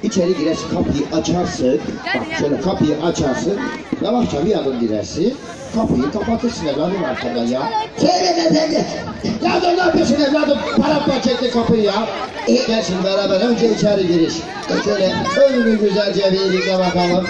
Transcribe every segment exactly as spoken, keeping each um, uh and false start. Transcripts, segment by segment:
İçeri girersin, kapıyı açarsın. Bak şöyle kapıyı açarsın. Yavaşça bir adım girersin. Kapıyı kapatırsın evladım arkadan ya. Söyle efendi. Ya dur ne yapıyorsun evladım? Parampa çekti kapıyı ya. Gel şimdi beraber önce içeri giriş. Şöyle önünü güzelce bir ilikle bakalım.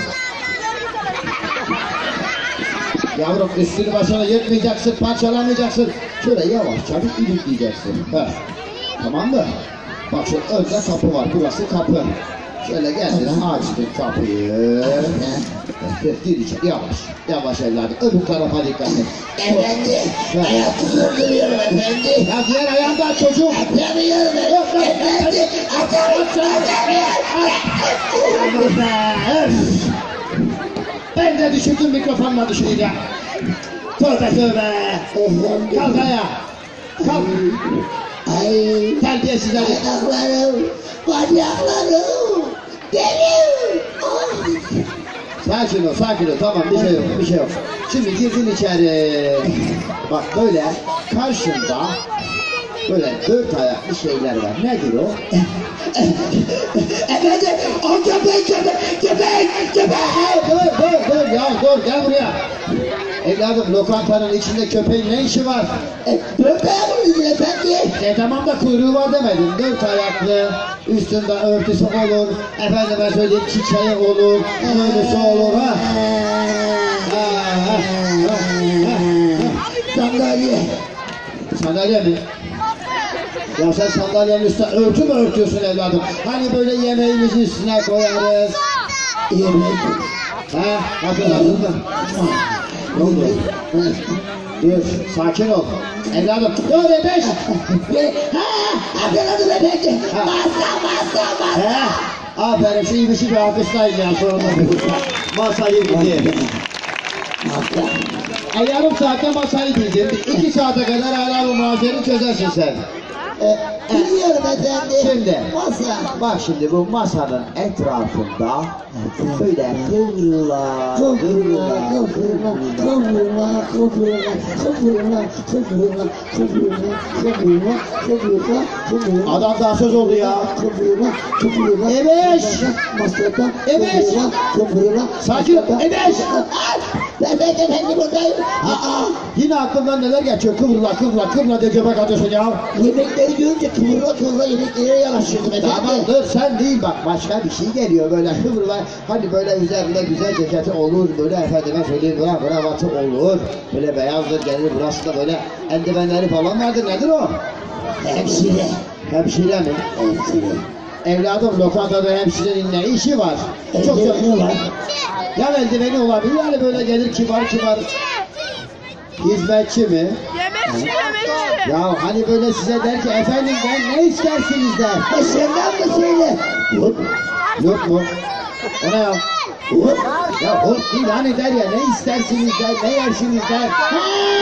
Yavrum üstünü başına yırtmayacaksın, parçalamayacaksın. Şöyle yavaşça bir ilikleyeceksin. Heh. Tamam mı? Bak şu önde kapı var, burası kapı. Şöyle geldin, açtın kapıyı. Gir içeri, yavaş, yavaş evladım. Öbür tarafa dikkat et. Efendi. Ayakta duruyorum efendi. Ya diğer ayağından çocuğum. Atamıyorum efendi. Atamıyorum. Ben de düşürdüm mikrofonla düşüreyim ya. Tövbe tövbe. Kalk ayağa. Kalk. Ay. Terbiyesiz herif. Ayaklarım. Bacaklarım. Benim. Ay. Sakin ol, sakin ol. Tamam, bir şey yok, bir şey yok. Şimdi girdin içeri. Bak böyle karşında böyle dört ayaklı şeyler var. Nedir o? Efendi. O köpek köpek. Köpek. Köpek. Dur, dur, dur ya, dur, gel buraya. Evladım, lokantanın içinde köpeğin ne işi var? Dört ayaklı efendi. E tamam da kuyruğu var demedim. Dört ayaklı, üstünde örtüsü olur, efendime söyleyeyim çiçeği olur, örtüsü olur ha. Ha, ha, ha, ha, ha. Sandalye. Sandalye mi? Ya sen sandalyenin üstüne örtü mü örtüyorsun evladım? Hani böyle yemeğimizi üstüne koyarız. Yemek. Ha, hatırladın mı? Ne oldu? Dur, sakin ol. Evladım, dur bebeş! Ha, hatırladım efendi. Ha. Masa, masa, masa. He? Aferin, şu iyi bir şey bir alkışlayın ya sonunda. Masayı bildi. Masa. E yarım saatte masayı bildin. İki saate kadar hala bu muhasebeni çözersin sen. E, biliyorum efendi. Şimdi. Masa. Bak şimdi bu masanın etrafında böyle kıvrıla, Kıvrıla, kıvrıla, kıvrıla, kıvrıla, kıvrıla, kıvrıla, kıvrıla, kıvrıla, kıvrıla, kıvrıla. Adam daha söz oldu ya. Kıvrıla, kıvrıla. Ebeş! Masada. Ebeş! Kıvrıla, kıvrıla. Sakin ol, ebeş! Evet efendi buradayım. Aa, Yine aklımdan neler geçiyor? Kıvrıla, kıvrıla, kıvrıla diye göbek atıyorsun ya. yemekleri görünce kıvrıla kıvrıla yemeklere yanaşıyordum efendi. Tamam dur sen değil bak başka bir şey geliyor böyle kıvrıla hani böyle üzerinde güzel ceketi olur böyle efendime söyleyeyim bura kravatı olur böyle beyazdır gelir burası da böyle eldivenleri falan vardır nedir o? Hemşire. Hemşire mi? Hemşire. Evladım lokantada hemşirenin ne işi var? Çok çok Eldiveni var. ya eldiveni olabilir yani böyle gelir kibar kibar hizmetçi mi? Yemekçi, yemekçi. Ya hani böyle size der ki efendim ben ne istersiniz der. E senden mi söyle? Hop. Yok mu? O ne ya? Hop. Ya hop değil hani der ya ne istersiniz der, ne yersiniz der. Ha!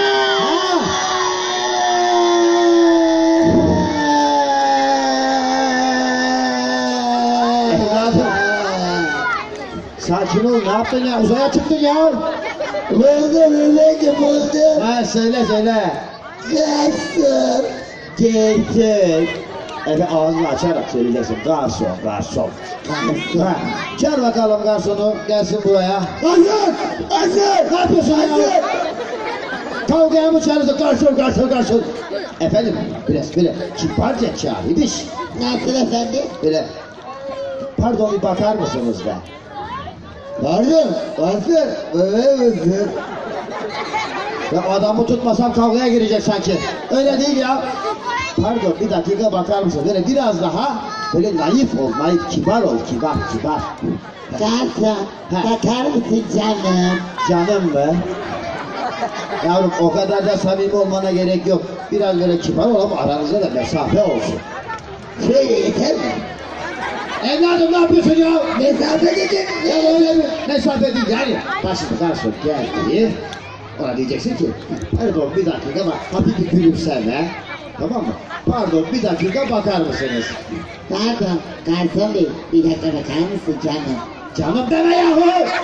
Evladım. Sakin ol ne yaptın ya? Uzaya çıktın ya. Buldum efendi buldum. Ha söyle söyle. Garson. Getir. Evet ağzını açarak söyleyeceksin. Garson, garson. Garson. Ha, çağır bakalım garsonu gelsin buraya. Garson. Garson. Ne yapıyorsun ya? Kavgaya mı çağırıyorsun? Garson, garson, garson. Efendim, biraz böyle kibarca çağırıymış. Nasıl efendi? Böyle, pardon bir bakar mısınız be? Pardon, garson. Öyle misin? Ya adamı tutmasam kavgaya girecek sanki. Öyle değil ya. Pardon bir dakika bakar mısın? Böyle biraz daha böyle naif ol, naif, kibar ol, kibar, kibar. Garson. Ha. Bakar mısın canım? Canım mı? Yavrum o kadar da samimi olmana gerek yok. Biraz böyle kibar ol ama aranızda da mesafe olsun. Şöyle yeter mi? Evladım ne yapıyorsun ya? Mesafe dedim. Ya öyle mi? Mesafe değil yani. Başını garson geldi. Ona diyeceksin ki, pardon bir dakika bak, hafif bir gülümseme. Tamam mı? Pardon bir dakika bakar mısınız? Pardon. Garson bey. Bir dakika bakar mısın canım? Canım deme yahu!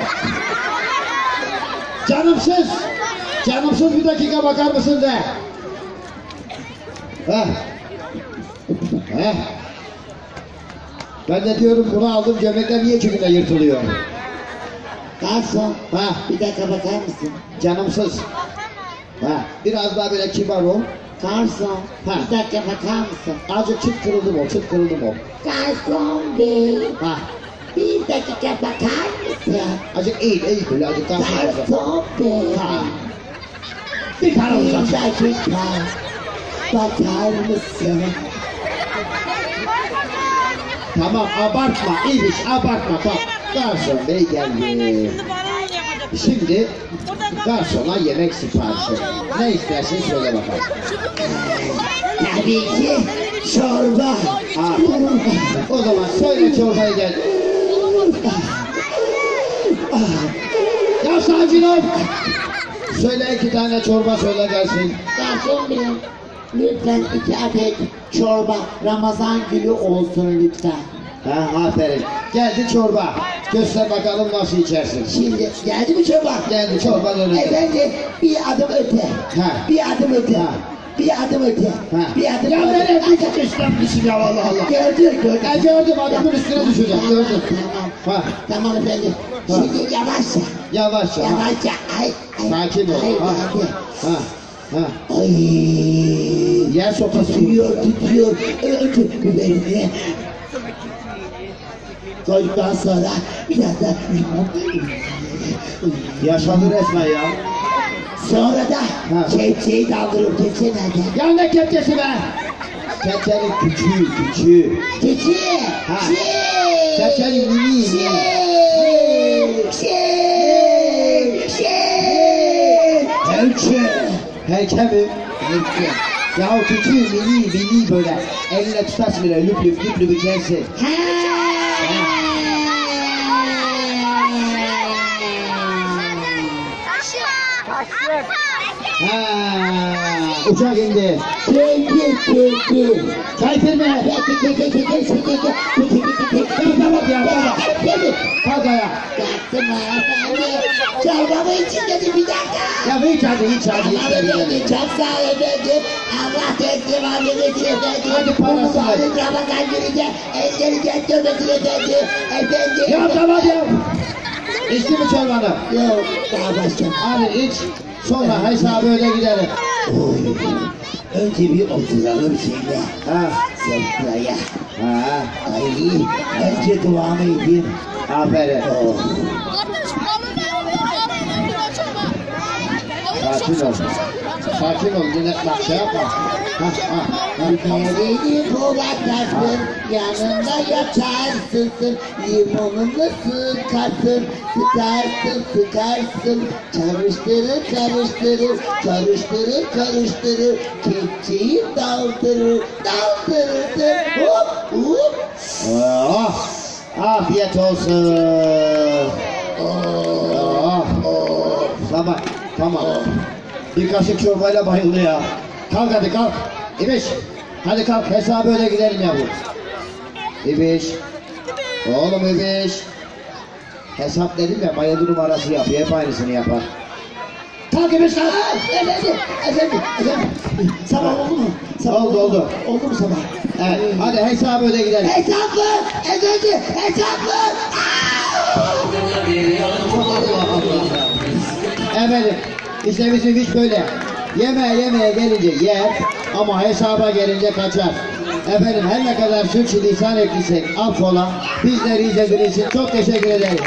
Canımsız! Canımsız bir dakika bakar mısın de! Heh! Heh! Ben de diyorum bunu aldım gömlekler niye iki günde yırtılıyor? Garson, Ha, bir dakika bakar mısın? canımsız. Ha, biraz daha böyle kibar ol. Garson, Ha. bir dakika bakar mısın? Azıcık çıt kırıldım ol, çıt kırıldım ol. Garson bey, Ha, bir dakika bakar mısın? azıcık eğil, eğil böyle azıcık daha fazla. Garson bey, Ha. Bir tane bir olacak. dakika bakar mısın? Tamam, abartma, iyiymiş, abartma. Bak, garson bey geldi. Şimdi garsona yemek siparişi. Ne istersen söyle bakalım. Tabii ki çorba. Ha. O zaman söyle çorbayı gel. Ya sakin ol. Söyle iki tane çorba söyle gelsin. Garson bey, lütfen iki adet çorba Ramazan gülü olsun lütfen. Ha, aferin. Geldi çorba. Göster bakalım nasıl içersin. Şimdi geldi mi çorba? Geldi çorba önünde. Efendim bir adım öte. Ha. Bir adım öte. Ha. Bir adım öte. Ha. Bir adım Ya öte. nereye bir İslamlısı ya Allah Allah. Gördün gördün. Ben gördüm adamın üstüne düşeceğim gördüm. Tamam. Ha. Tamam efendim. Ha. Şimdi yavaşça. Yavaşça. Ha. Yavaşça. Ay. ay. Sakin ol. Ay, Ha. abi. Ha. Ha. Ay. Yer sopası. Titriyor titriyor. Öldü beni. Koyduktan sonra biraz da limon. Yaşadı resmen ya. Sonra da Ha. kepçeyi daldırıp kepçe nerede? Ya ne kepçesi be? Kepçenin küçüğü küçüğü. Keçi! Ha. Şey! Kepçenin mini Şey! mini. Şey! Şey! Helçe. Helçe mi? Keçi! Ya küçüğü mini mini böyle. Elle tutarsın böyle lüp lüp lüp lüp içersin. Ha! Ha, uçak indi. Kedi! Kedi! Kayfır mı? Kedi! Kedi! Kedi! Kedi! Kedi! Kedi! Tamam ya tamam. Kedi! Kalk ayağa. Kalktım efendim. Çorbamı için dedi bir dakika. Ya hiç hadi hiç hadi. hiç hadi, Efendim hadi. çok sağ ol efendim. Allah teslimatını için efendim. Hadi parası ver. Mübarek Ramazan gününde elleri getirmesin efendim. Efendim. Ya tamam ya. İçti mi çorbanı? Yok daha başka. Hadi iç. Sonra hesabı öde gidelim. Oy. Önce bir oturalım şimdi. Ha. Sofraya. Ha. Ay. Önce duamı edeyim. Aferin. Oh. Sakin ol. Sakin ol. Yine bak şey yapma. Ha ha ha. Beni kovatasın, yanında yatarsın, limonunu sıkarsın, sıkarsın, sıkarsın, karıştırır, karıştırır, karıştırır, karıştırır, kepçeyi daldırır, daldırır, hop, hop. Oh. Afiyet olsun. Oh. Oh, Tamam. Tamam. Bir kaşık çorbayla bayıldı ya. Kalk hadi kalk. İbiş. Hadi kalk hesabı öde gidelim yavrum. İbiş. Oğlum İbiş. Hesap dedim ya bayıldı numarası yapıyor. Hep aynısını yapar. Kalk İbiş kalk. efendim, efendim, efendim, sabah oldu mu? Sabah Oldu, oldu. Oldu mu sabah? Evet. Hadi hesabı öde gidelim. Hesaplı, efendim, hesaplı. Allah Allah. Efendim işte bizim hiç böyle yemeğe yemeğe gelince yer ama hesaba gelince kaçar. Efendim her ne kadar sürçülisan ettiysek affola. Bizler izlediğiniz için çok teşekkür ederiz.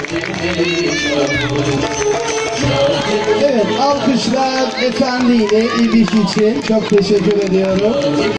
Evet, alkışlar efendiyle İbiş için çok teşekkür ediyorum.